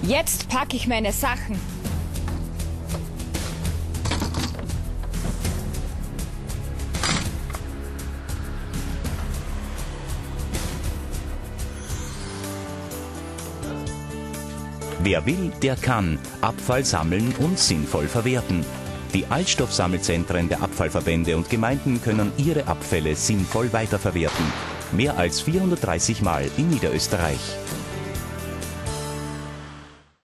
Jetzt packe ich meine Sachen. Wer will, der kann Abfall sammeln und sinnvoll verwerten. Die Altstoffsammelzentren der Abfallverbände und Gemeinden können ihre Abfälle sinnvoll weiterverwerten. Mehr als 430 Mal in Niederösterreich.